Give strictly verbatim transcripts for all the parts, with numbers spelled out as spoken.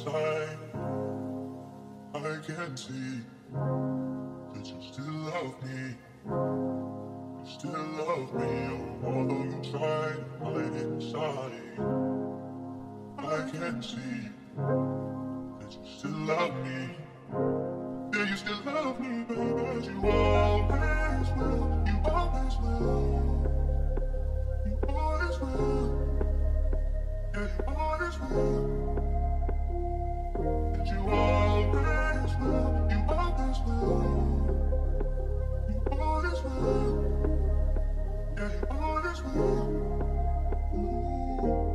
Inside, I can see that you still love me. You still love me, although you try to hide it inside. I can see that you still love me. Yeah, you still love me, baby. You always will. You always will. You always will. Yeah, you always will. And you always will. You always will. You always will. Yeah, you always will. Ooh.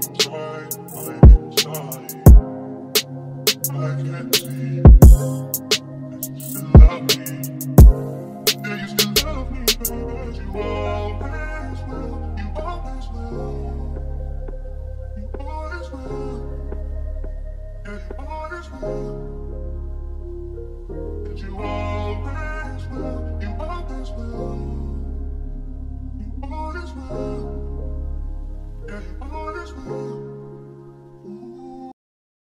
I can't see.